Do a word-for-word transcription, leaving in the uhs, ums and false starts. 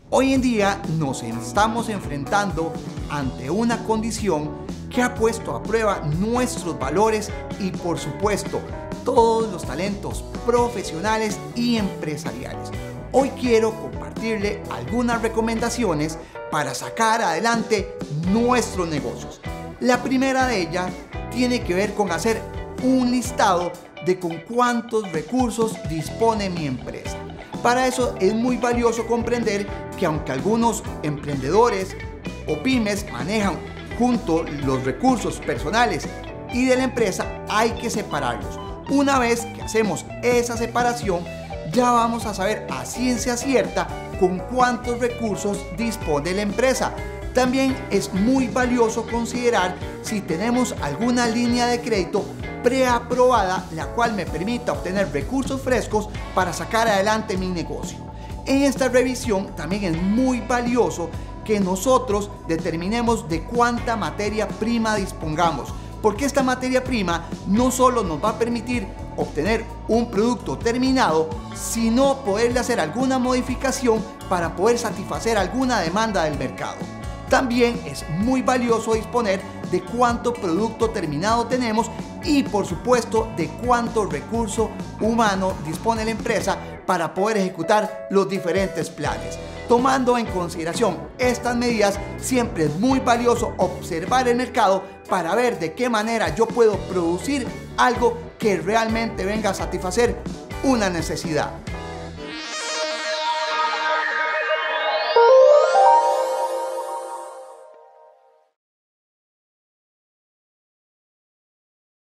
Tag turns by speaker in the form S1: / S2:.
S1: Hoy en día nos estamos enfrentando ante una condición que ha puesto a prueba nuestros valores y, por supuesto, todos los talentos profesionales y empresariales. Hoy quiero compartirle algunas recomendaciones para sacar adelante nuestros negocios. La primera de ellas tiene que ver con hacer un listado de con cuántos recursos dispone mi empresa. Para eso es muy valioso comprender que aunque algunos emprendedores o pymes manejan juntos los recursos personales y de la empresa, hay que separarlos. Una vez que hacemos esa separación, ya vamos a saber a ciencia cierta con cuántos recursos dispone la empresa. También es muy valioso considerar si tenemos alguna línea de crédito preaprobada, la cual me permita obtener recursos frescos para sacar adelante mi negocio. En esta revisión también es muy valioso que nosotros determinemos de cuánta materia prima dispongamos, porque esta materia prima no solo nos va a permitir obtener un producto terminado, sino poderle hacer alguna modificación para poder satisfacer alguna demanda del mercado. También es muy valioso disponer de cuánto producto terminado tenemos y, por supuesto, de cuánto recurso humano dispone la empresa para poder ejecutar los diferentes planes. Tomando en consideración estas medidas, siempre es muy valioso observar el mercado para ver de qué manera yo puedo producir algo que realmente venga a satisfacer una necesidad.